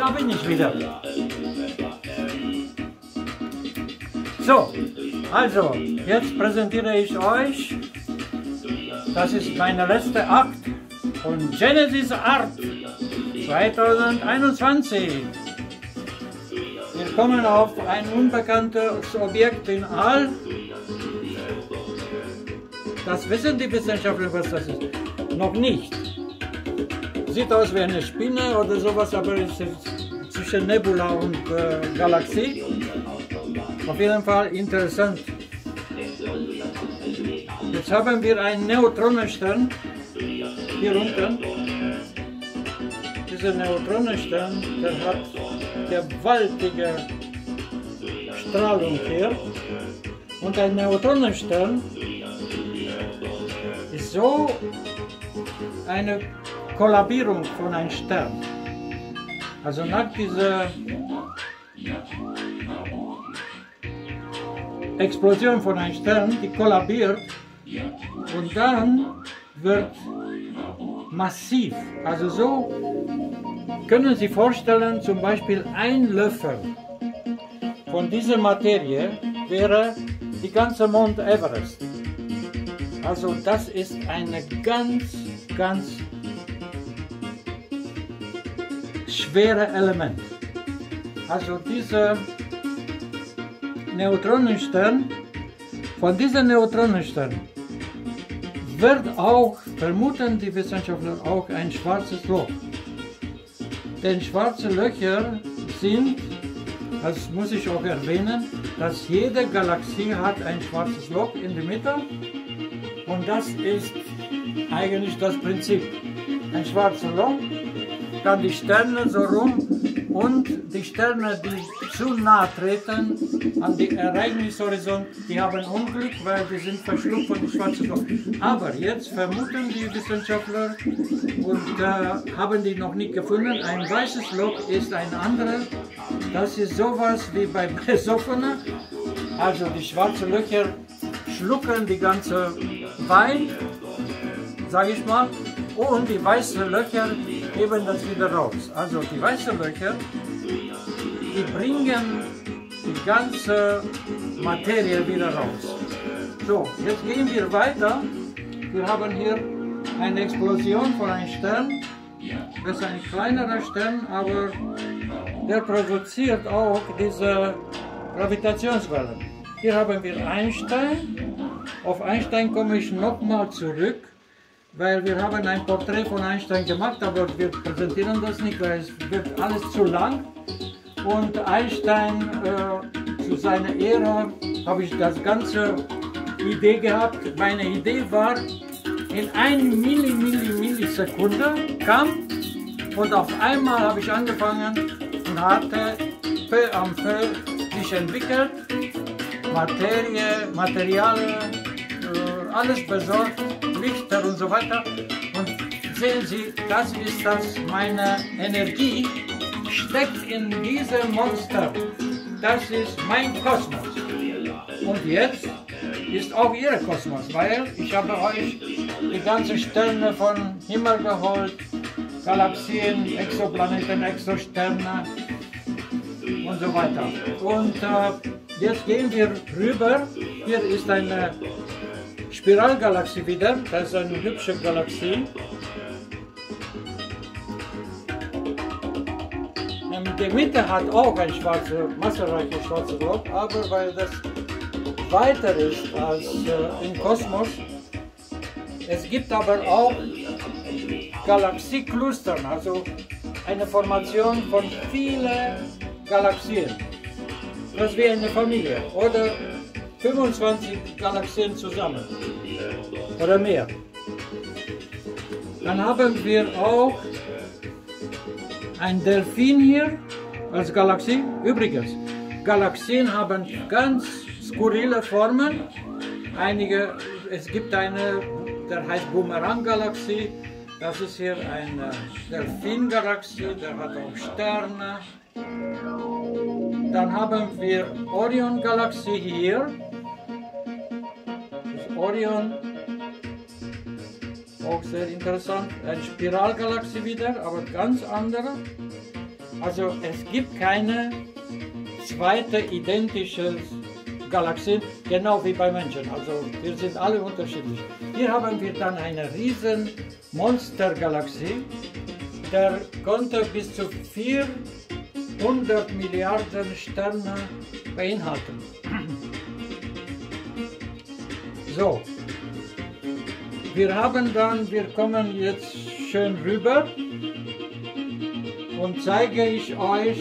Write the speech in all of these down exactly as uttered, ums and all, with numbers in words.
Da bin ich wieder. So, also, jetzt präsentiere ich euch, das ist mein letzter Akt von Genesis Art zweitausendeinundzwanzig. Wir kommen auf ein unbekanntes Objekt in All. Das wissen die Wissenschaftler, was das ist. Noch nicht. Sieht aus wie eine Spinne oder sowas, aber es ist zwischen Nebula und äh, Galaxie. Auf jeden Fall interessant. Jetzt haben wir einen Neutronenstern hier unten. Dieser Neutronenstern, der hat gewaltige Strahlung hier. Und ein Neutronenstern ist so eine Kollabierung von einem Stern. Also nach dieser Explosion von einem Stern, die kollabiert und dann wird massiv. Also so können Sie vorstellen, zum Beispiel ein Löffel von dieser Materie wäre die ganze Mount Everest. Also das ist ein ganz, ganz schweres Element. Also dieser Neutronenstern, von diesem Neutronenstern wird auch, vermuten die Wissenschaftler, auch ein schwarzes Loch. Denn schwarze Löcher sind, das muss ich auch erwähnen, dass jede Galaxie hat ein schwarzes Loch in der Mitte. Und das ist eigentlich das Prinzip. Ein schwarzes Loch kann die Sterne so rum und die Sterne, die zu nahe treten an den Ereignishorizont, die haben Unglück, weil die sind verschluckt von dem schwarzen Loch. Aber jetzt vermuten die Wissenschaftler und äh, haben die noch nicht gefunden, ein weißes Loch ist ein anderes. Das ist sowas wie bei Besoffenen. Also die schwarzen Löcher schlucken die ganze Wein, sage ich mal, und die weißen Löcher geben das wieder raus. Also die weißen Löcher, die bringen die ganze Materie wieder raus. So, jetzt gehen wir weiter. Wir haben hier eine Explosion von einem Stern. Das ist ein kleinerer Stern, aber der produziert auch diese Gravitationswellen. Hier haben wir Einstein. Auf Einstein komme ich nochmal zurück, weil wir haben ein Porträt von Einstein gemacht, aber wir präsentieren das nicht, weil es wird alles zu lang. Und Einstein, äh, zu seiner Ehre, habe ich das ganze Idee gehabt. Meine Idee war, in einer Milli, Milli, Millisekunde kam und auf einmal habe ich angefangen und hatte peu à peu sich entwickelt, Materie, Materialien, äh, alles besorgt, Lichter und so weiter. Und sehen Sie, das ist das, meine Energie steckt in diesem Monster. Das ist mein Kosmos. Und jetzt ist auch Ihr Kosmos, weil ich habe euch die ganzen Sterne vom Himmel geholt, Galaxien, Exoplaneten, Exosterne und so weiter. Und äh, jetzt gehen wir rüber. Hier ist eine Spiralgalaxie wieder, das ist eine hübsche Galaxie. In der Mitte hat auch ein schwarze, massereiches schwarzes Loch, aber weil das weiter ist als äh, im Kosmos, es gibt aber auch Galaxieklustern, also eine Formation von vielen Galaxien. Das ist wie eine Familie oder fünfundzwanzig Galaxien zusammen oder mehr. Dann haben wir auch ein Delfin hier als Galaxie. Übrigens, Galaxien haben ganz skurrile Formen. Einige, es gibt eine, der heißt Boomerang-Galaxie. Das ist hier eine Delfin-Galaxie, der hat auch Sterne. Dann haben wir Orion-Galaxie hier. Das ist Orion, auch sehr interessant. Eine Spiralgalaxie wieder, aber ganz andere. Also es gibt keine zweite identische Galaxie, genau wie bei Menschen. Also wir sind alle unterschiedlich. Hier haben wir dann eine riesen Monstergalaxie, der konnte bis zu vierhundert Milliarden Sterne beinhalten. So, wir haben dann, wir kommen jetzt schön rüber und zeige ich euch,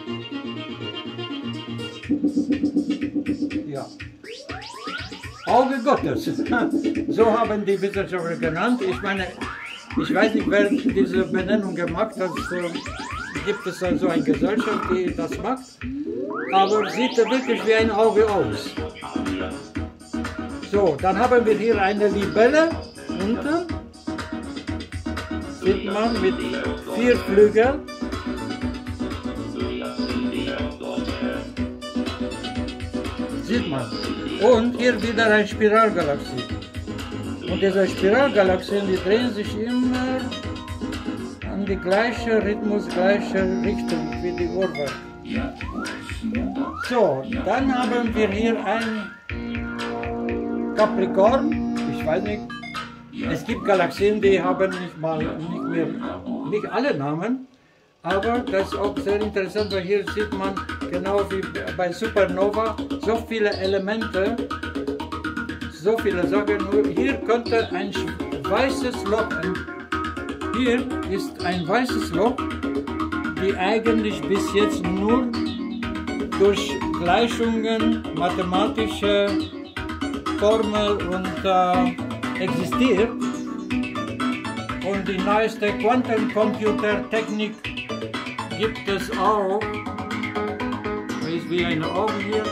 ja, Auge Gottes, so haben die Wissenschaftler genannt. Ich meine, ich weiß nicht, wer diese Benennung gemacht hat, so gibt es also eine Gesellschaft, die das macht, aber sieht wirklich wie ein Auge aus. So, dann haben wir hier eine Libelle unten, sieht man mit vier Flügeln. Sieht man. Und hier wieder eine Spiralgalaxie. Und diese Spiralgalaxien, die drehen sich immer an die gleiche Rhythmus, gleiche Richtung wie die Uhrwerk. So, dann haben wir hier ein Capricorn. Ich weiß nicht, es gibt Galaxien, die haben nicht mal nicht mehr, nicht alle Namen. Aber das ist auch sehr interessant, weil hier sieht man, genau wie bei Supernova, so viele Elemente, so viele Sachen. Nur hier könnte ein weißes Loch, hier ist ein weißes Loch, die eigentlich bis jetzt nur durch Gleichungen, mathematische Formel und äh, existiert. Und die neueste Quantencomputertechnik gibt es auch, da ist wie eine Augen hier,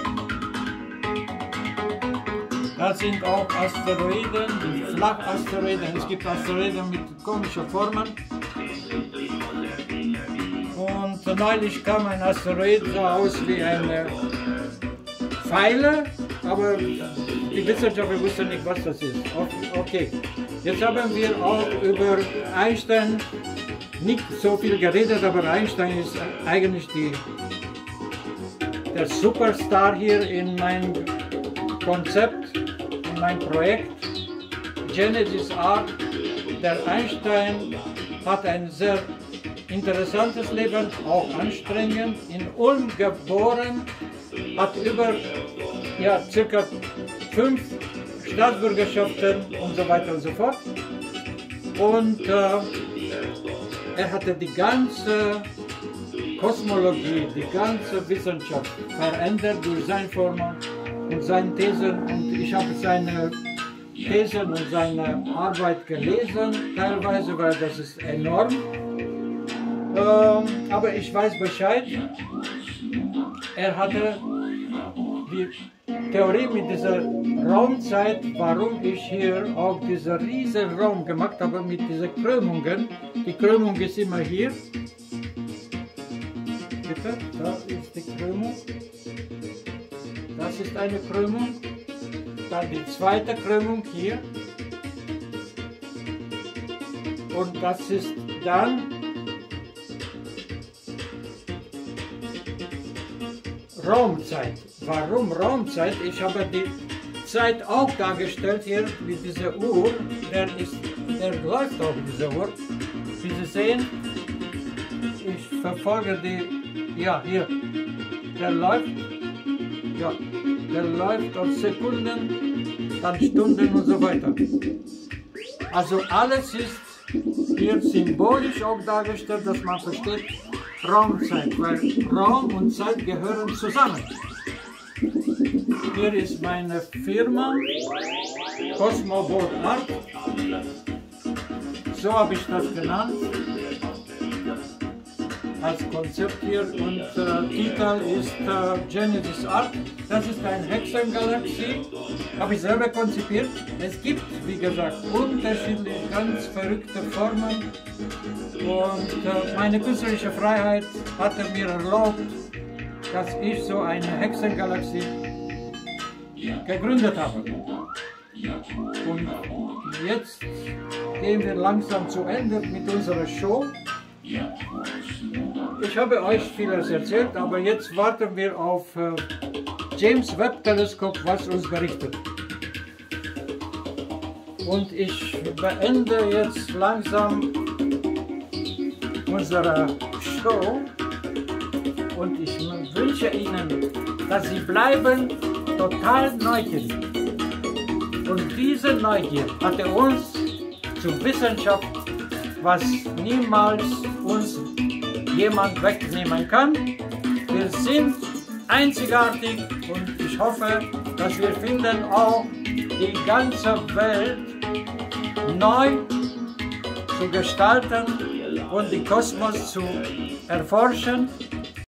das sind auch Asteroiden, die Flachasteroiden, es gibt Asteroiden mit komischen Formen und neulich kam ein Asteroid so aus wie eine Pfeile, aber die Wissenschaftler wussten nicht, was das ist. Okay, jetzt haben wir auch über Einstein nicht so viel geredet, aber Einstein ist eigentlich die, der Superstar hier in meinem Konzept, in meinem Projekt Genesis Arc. Der Einstein hat ein sehr interessantes Leben, auch anstrengend, in Ulm geboren, hat über ja, circa fünf Staatsbürgerschaften und so weiter und so fort. Und äh, er hatte die ganze Kosmologie, die ganze Wissenschaft verändert durch seine Formen und seine Thesen. Und ich habe seine Thesen und seine Arbeit gelesen, teilweise, weil das ist enorm. Ähm, aber ich weiß Bescheid. Er hatte die Theorie mit dieser Raumzeit, warum ich hier auch diesen riesen Raum gemacht habe mit diesen Krümmungen. Die Krümmung ist immer hier. Bitte, da ist die Krümmung. Das ist eine Krümmung. Dann die zweite Krümmung hier. Und das ist dann Raumzeit. Warum Raumzeit? Ich habe die Zeit auch dargestellt hier mit dieser Uhr. Der, ist, der läuft auch diese Uhr. Wie Sie sehen, ich verfolge die, ja hier, der läuft, ja, der läuft auf Sekunden, dann Stunden und so weiter. Also alles ist hier symbolisch auch dargestellt, dass man versteht Raumzeit, weil Raum und Zeit gehören zusammen. Hier ist meine Firma, Cosmoboard Art. So habe ich das genannt, als Konzept hier. Und äh, Titel ist äh, Genesis Arc. Das ist eine Hexengalaxie, habe ich selber konzipiert. Es gibt, wie gesagt, unterschiedliche, ganz verrückte Formen. Und äh, meine künstlerische Freiheit hat mir erlaubt, dass ich so eine Hexengalaxie gegründet habe. Und jetzt gehen wir langsam zu Ende mit unserer Show. ich habe euch vieles erzählt, aber jetzt warten wir auf äh, James Webb Teleskop, was uns berichtet. Und ich beende jetzt langsam unsere Show und ich wünsche Ihnen, dass Sie bleiben total neugierig. Und diese Neugier hatte uns zur Wissenschaft, was niemals uns jemand wegnehmen kann. Wir sind einzigartig und ich hoffe, dass wir finden auch die ganze Welt neu zu gestalten und den Kosmos zu erforschen.